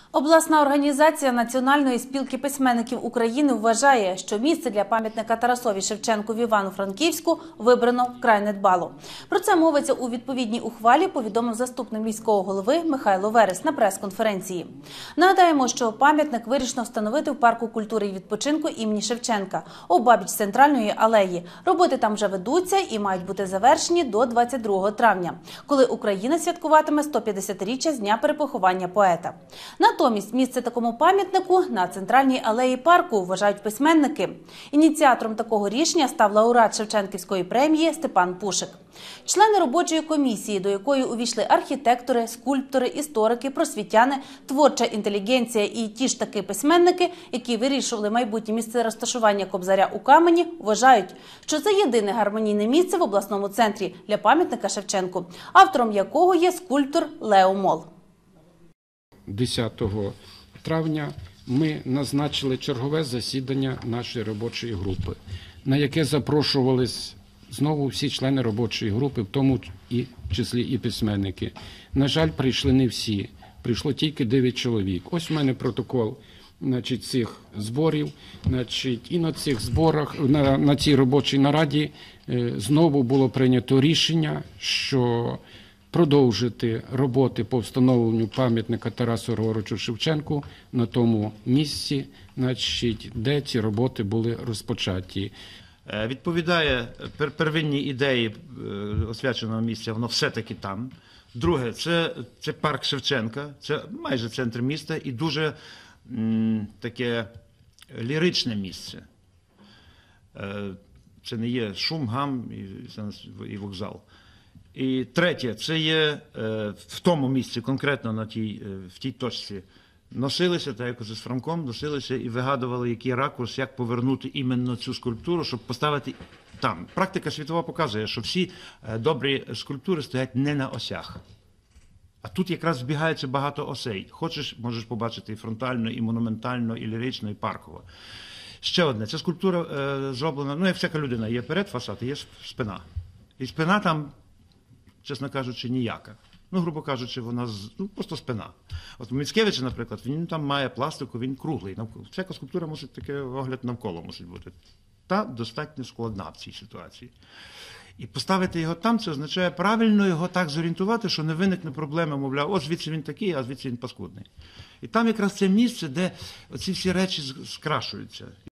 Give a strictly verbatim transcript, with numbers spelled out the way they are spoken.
Обласна організація Національної спілки письменників України вважає, що місце для пам'ятника Тарасові Шевченку в Івано-Франківську вибрано вкрай недбало. Про це мовиться у відповідній ухвалі, повідомив заступник міського голови Михайло Верес на прес-конференції. Нагадаємо, що пам'ятник вирішено встановити в парку культури і відпочинку імені Шевченка, обабіч центральної алеї. Роботи там вже ведуться і мають бути завершені до двадцять другого травня, коли Україна святкуватиме сто п'ятдесятиріччя з дня перепоховання поета. Натомість місце такому пам'ятнику на центральній алеї парку, вважають письменники. Ініціатором такого рішення став лауреат Шевченківської премії Степан Пушик. Члени робочої комісії, до якої увійшли архітектори, скульптори, історики, просвітяни, творча інтелігенція і ті ж таки письменники, які вирішували майбутнє місце розташування Кобзаря у Камені, вважають, що це єдине гармонійне місце в обласному центрі для пам'ятника Шевченку, автором якого є скульптор Лео Мол. десятого травня ми назначили чергове засідання нашої робочої групи, на яке запрошувались знову всі члени робочої групи, в тому і числі і письменники. На жаль, прийшли не всі, прийшло тільки дев'ять чоловік. Ось у мене протокол, значить, цих зборів, значить, і на цих зборах, на, на цій робочій нараді е, знову було прийнято рішення, що продовжити роботи по встановленню пам'ятника Тарасу Григоровичу Шевченку на тому місці, значить, де ці роботи були розпочаті. Відповідає первинній ідеї освяченого місця, воно все-таки там. Друге, це, це парк Шевченка, це майже центр міста і дуже м, таке ліричне місце. Це не є шум, гам і, і вокзал. І третє, це є в тому місці, конкретно на тій, в тій точці, носилися, так як з Франком, носилися і вигадували, який ракурс, як повернути іменно цю скульптуру, щоб поставити там. Практика світова показує, що всі добрі скульптури стоять не на осях. А тут якраз збігається багато осей. Хочеш, можеш побачити і фронтально, і монументально, і лірично, і парково. Ще одне, ця скульптура е, зроблена, ну як всяка людина, є перед фасад, є спина. І спина там, чесно кажучи, ніяка. Ну, грубо кажучи, вона ну, просто спина. От у Міцкевича, наприклад, він там має пластику, він круглий. Всяка скульптура мусить такий огляд навколо мусить бути. Та достатньо складна в цій ситуації. І поставити його там, це означає правильно його так зорієнтувати, що не виникне проблеми, мовляв, о, звідси він такий, а звідси він паскудний. І там якраз це місце, де оці всі речі скрашуються.